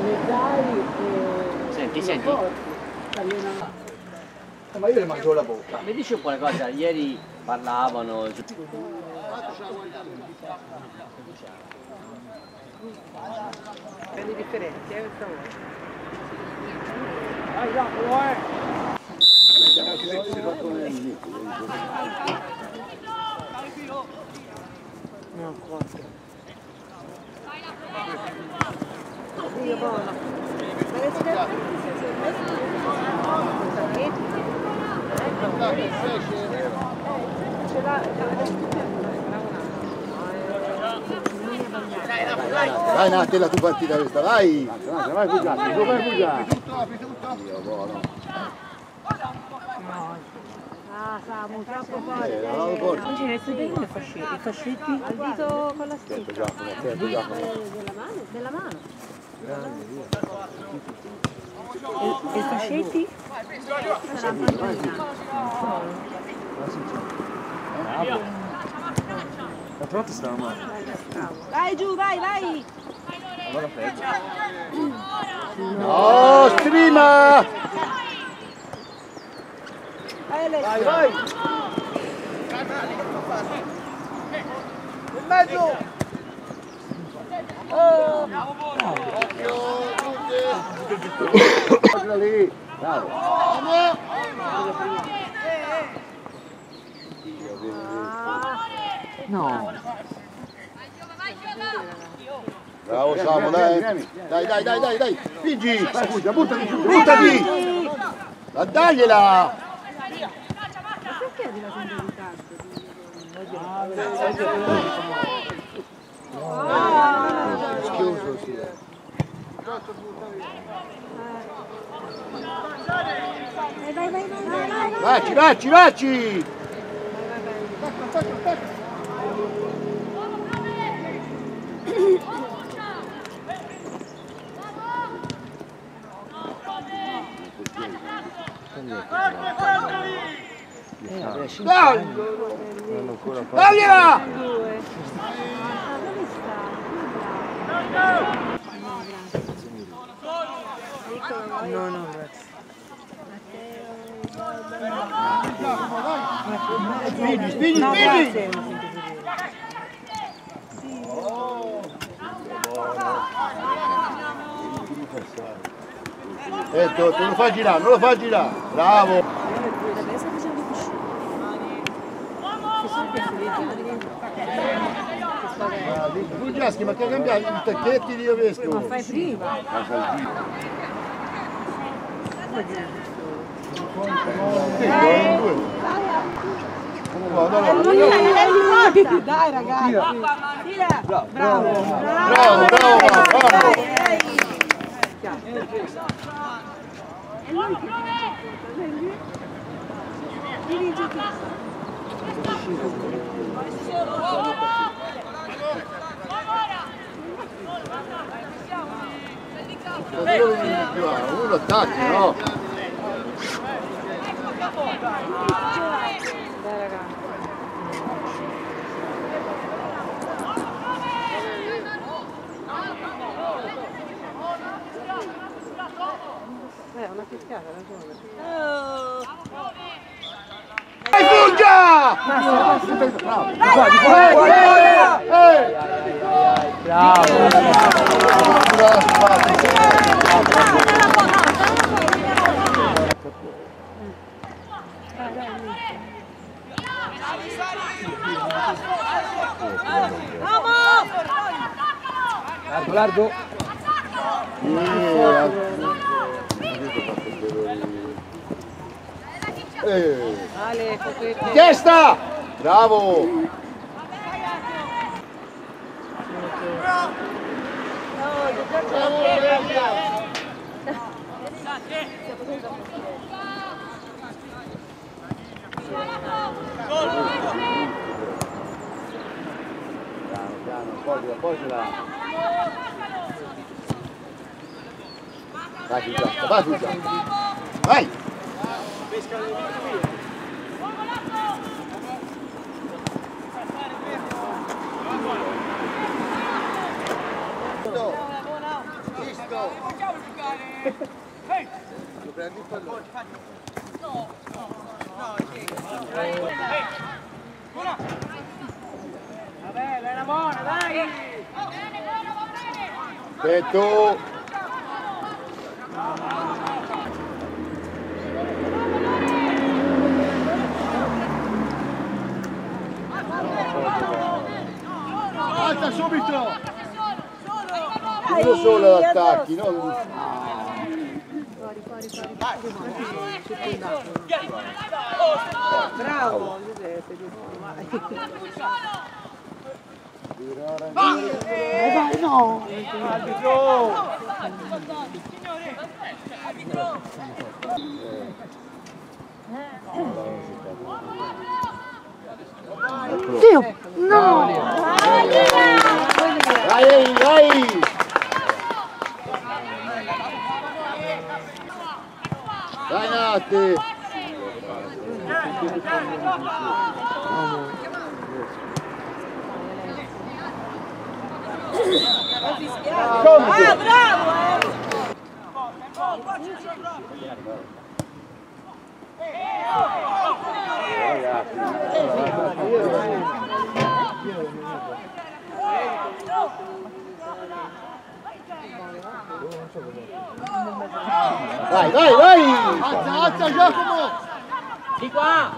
Senti, senti. Ma io le mangio la bocca. Mi dici un po' una cosa, ieri parlavano. Prendi differenti, questa volta. Dai, dopo, No, 4. Io buono. Ce l'ha. Dai Nati, la tua partita questa, vai! Vai Fugiani, vai Fugiani! Dio buono! Ah, Samu, troppo forte! Invece ne stai i fascetti? Al dito con la stecca. Della mano? E i fascetti? Sarà un La trotta stava male. Vai giù, vai, vai! Allora peggio. No, strima! Vai, vai! In mezzo! Oh! Bravo! Lì! Bravo! No! Bravo Samu, dai! Dai! Spingi! Vai Fugia, buttati giù! Buttati! Dagliela! Ma perché arriva sempre in ritardo? Schioso, sì. Vai! Vacci! Dai! Dagliela! No, grazie. Spingi! No, grazie. Te lo fa girare, bravo! Fugiaschi, ma che ha cambiato i tacchetti di vescovo? Ma fai prima. Dai ragazzi! Bravo! E lui che dirige tutto. Uno attacca, no? Dai ragazzi. Una fiscata, ragione. Vai Fugia! Largo. Testa! Bravo! Piano, appoggiala. Vai Fugia! Vai! Lo prendi il pallone. Vabbè, era buona, dai! Aspetto! Alza subito! Uno solo all'attacchi, non... Bravo! Vai, no! Dio! No! Vai, vai! Dai Nati! Ah, bravo! Vai, vai, vai! Alza, alza Giacomo! Di qua!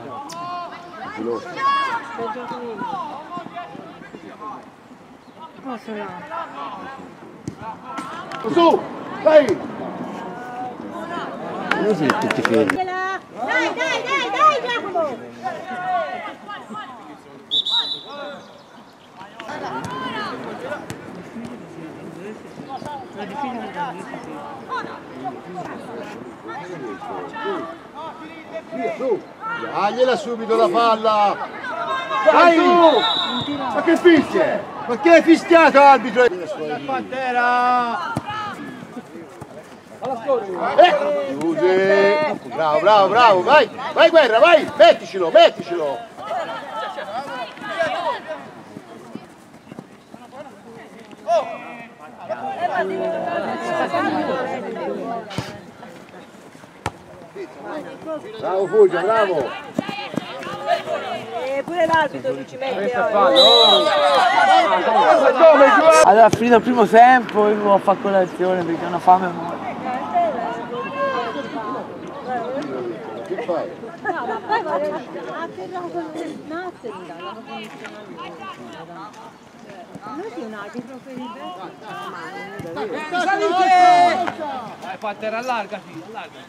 Su! Dai! Così tutti fermi. Dai, Giacomo! Via, su! Dagliela subito la palla! Dai! Ma che fischia? Ma che hai fischiato arbitro? Pantera! Chiuse! Bravo, bravo, bravo! Vai! Vai Guerra, vai! Metticelo, metticelo! Bravo Fulvio, bravo! E pure l'arbitro non ci mette Allora, finito il primo tempo, io devo fare colazione perché ho una fame morta. Che fai? No, ma poi atterramo con il Nazzerin, noi sì un arbitro per il Dai, Pantera, allargati, allargati.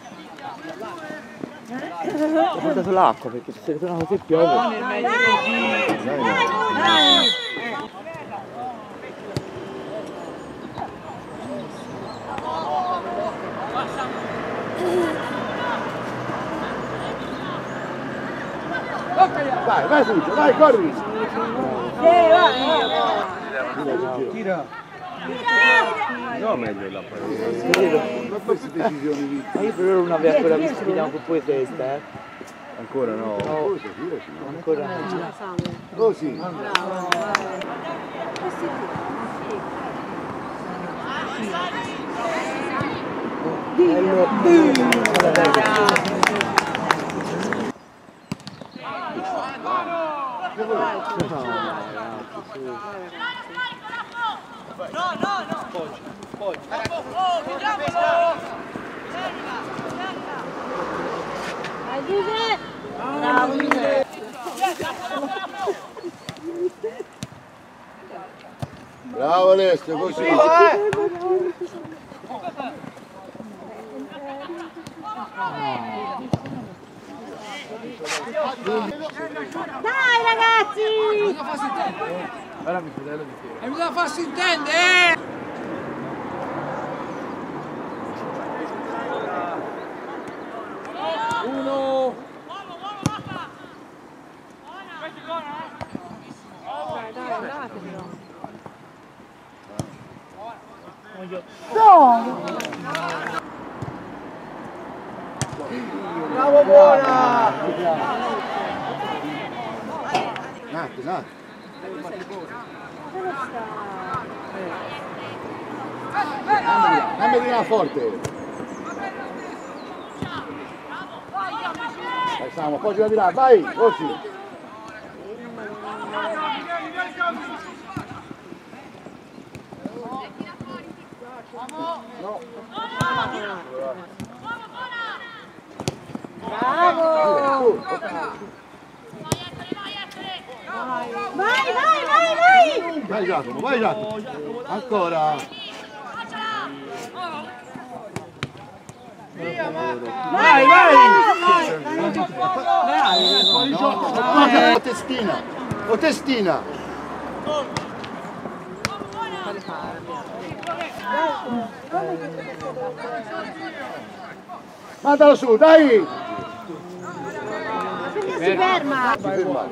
Ho portato l'acqua perché se ritorna così piove. Vai, vai Fulvio, vai, corri! Tira. No, meglio la partita. Ma queste decisioni lì. Ma io per ora non avevo ancora visto, vediamo con poi testa, Ancora no? No. Ancora no. Oh sì. Bravo Alessio, così. Dai ragazzi! Ora mi fratello di fiero. E bisogna farsi intendere! Uno! Dai, andatevelo. Bravo, buona! Nati, Nati. Dove sta? Medina forte. Dai Samu, appoggia di là, vai, così. No. Bravo! Vai! Vai Giacomo, vai Giacomo. Ancora. Vai! O testina. O testina. Mandalo su, dai! Si ferma! Si ferma.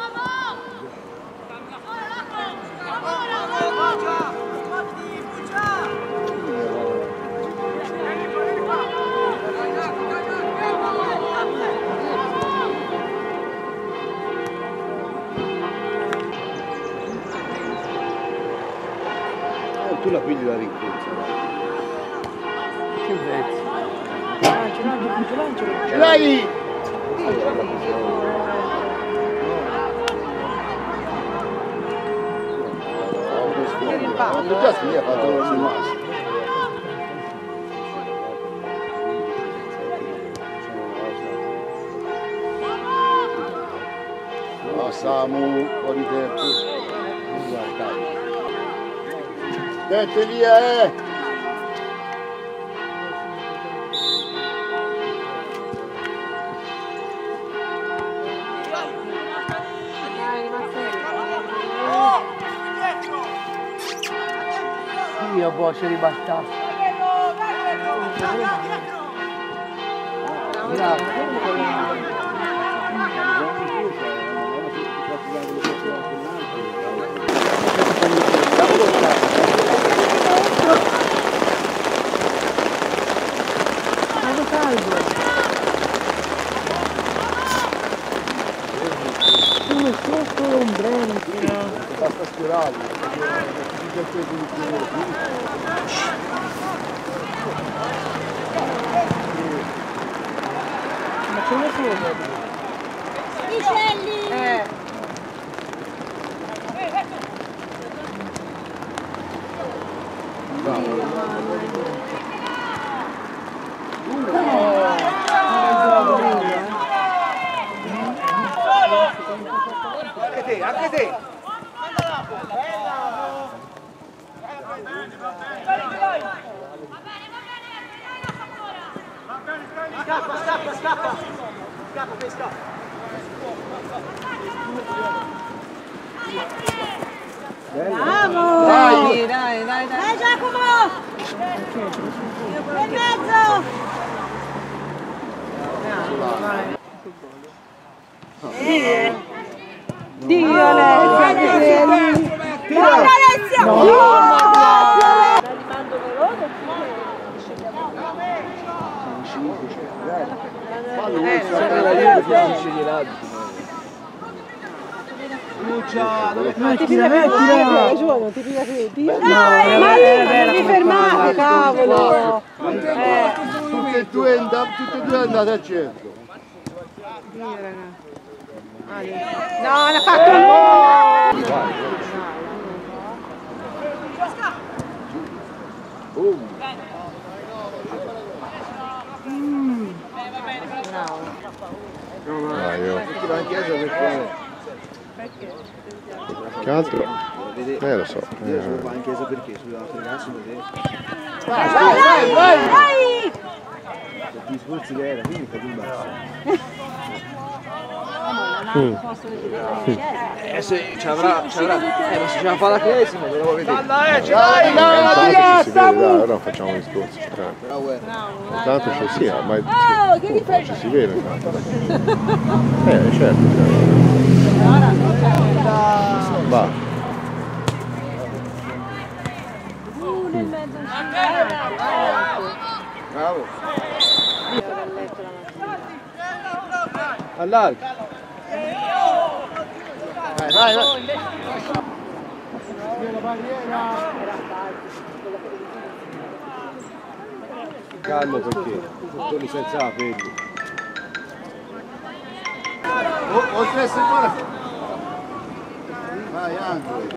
Tu la pigli la rincorsa. Che vezzo. Ce l'hai! Già si è fatto il massimo. No, Samu, un po' di tempo. Dente via, Io poi ci ribattato. Bravo. Come sotto l'ombrello. Basta spirarli. Ma ce ne sono? Micelli! Anche te! Scappa, pesca! Bravo! Dai! Dai Giacomo! Nel mezzo! Dio Alessio! Bravo Alessio! Mettila! Non ti piace più? Dai, ma devi fermare, cavolo! Tutte e due andate al centro. No, l'ha fatto un Che altro? Lo so. Va in chiesa perché? Sulla ragazzi Vai! per gli sforzi che era, quindi fai un basso. Se ci avrà, ma se ce la fa la cresima, ve lo vedete. Intanto ci si vede, dai, ora facciamo gli scorsi. Intanto ci sia, ormai ci si vede intanto. Certo. Va. Bravo. Allarga. Vai. calmo perché torni senza peli. Oltre a essere buona. Vai Angelo.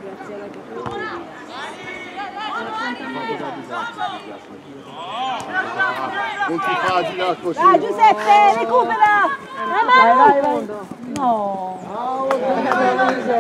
Non ti facile così. Dai Giuseppe, recupera! Vai, vai, vai. No.